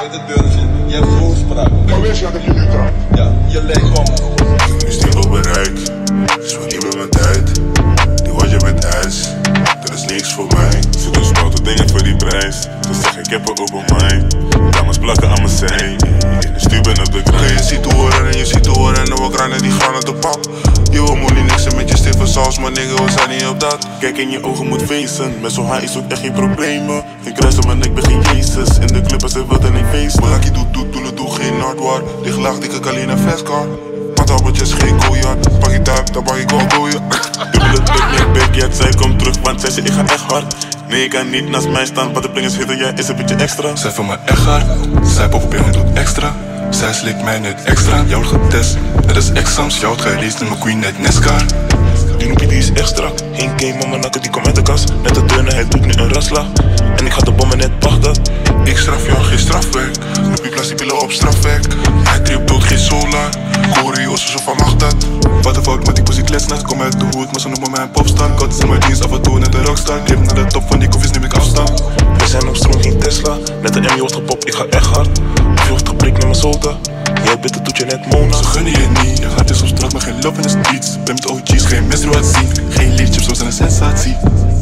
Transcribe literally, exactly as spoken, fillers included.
met de deur zit. Je hebt voorspraak. Dan wist je dat ik je nu draai. Ja, je leek om. Nu stiel op bereik, is voor niet meer mijn tijd. Die word je met ijs, dat is niks voor mij. Ze doen stoute dingen voor die prijs, dus zeg ik heb er open mind. Dames plakken aan mijn zij, in de stuur ben op de grind. Je ziet hoe horen en je ziet hoe horen en we krijgen die gaan uit de pap. Je wil moeilijk niks en met je stiffe saus, maar nigga we zijn niet op dat. Kijk in je ogen moet wezen, met zo'n haar is ook echt geen problemen. Ik kruis op mijn nek, ben geen Jezus, in de club als hij wat en ik feest. Malaki doet doet, doe doe geen hardware, licht laag dikke Kalina Fastcar. Matabbeltjes geen gooiard, pak je tuig, dan pak ik wel gooien. Dubbele druk, nee backyard, zij komt terug, want zij zei ik ga echt hard. Nee, ik kan niet naast mij staan, wat de plingers hitter, jij is een beetje extra. Zij vindt me echt hard, zij pop op en doet extra. Zij slikt mij net extra, jou wordt getest. Het is exams, jou wordt geraced in mijn queen net Nescar. Die noepie die is echt strak, geen game, maar mijn nakken die komt uit de kast. Net de turnen, hij doet nu een raslag. En ik ga de bommen net Bagdad. Ik straf jou, geen strafwerk. Noepie plastic pillen op strafwerk. Hij trip dood, geen solar. Choreo's, zo van mag dat. Wat de fuck met die pussy kletsnacht, kom uit de hoed, maar ze noemen mij een popstar. Kots in mijn jeans, af en toe net een rockstar. Clip naar de top van die koffies, neem ik afstand. We zijn op stroom, geen Tesla. Net de M wordt gepopt, ik ga echt hard. Of je wordt geprikt met mijn solta. Jij bitte doet je net Mona. Ze gunnen je niet, je gaat is op straat, maar geen love in de streets. Ben met O G's, geen misdroad zien. Geen liedjes, zo zijn een sensatie.